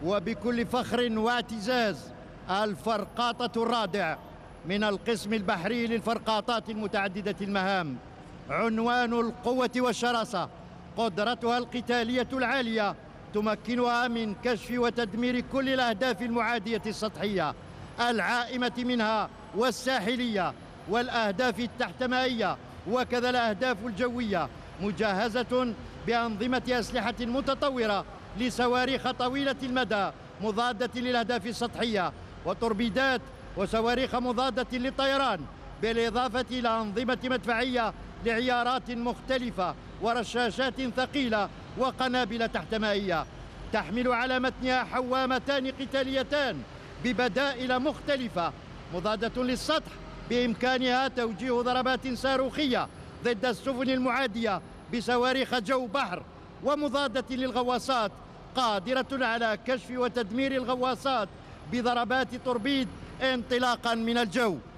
وبكل فخر واعتزاز الفرقاطة الرادع من القسم البحري للفرقاطات المتعددة المهام. عنوان القوة والشراسة قدرتها القتالية العالية تمكنها من كشف وتدمير كل الأهداف المعادية السطحية العائمة منها والساحلية والأهداف التحتمائية وكذا الأهداف الجوية، مجهزة بأنظمة أسلحة متطورة لصواريخ طويلة المدى مضادة للأهداف السطحية وتوربيدات وصواريخ مضادة للطيران، بالإضافة إلى أنظمة مدفعية لعيارات مختلفة ورشاشات ثقيلة وقنابل تحتمائية. تحمل على متنها حوامتان قتاليتان ببدائل مختلفة مضادة للسطح، بإمكانها توجيه ضربات صاروخية ضد السفن المعادية بصواريخ جو بحر، ومضادة للغواصات قادرة على كشف وتدمير الغواصات بضربات توربيد انطلاقا من الجو.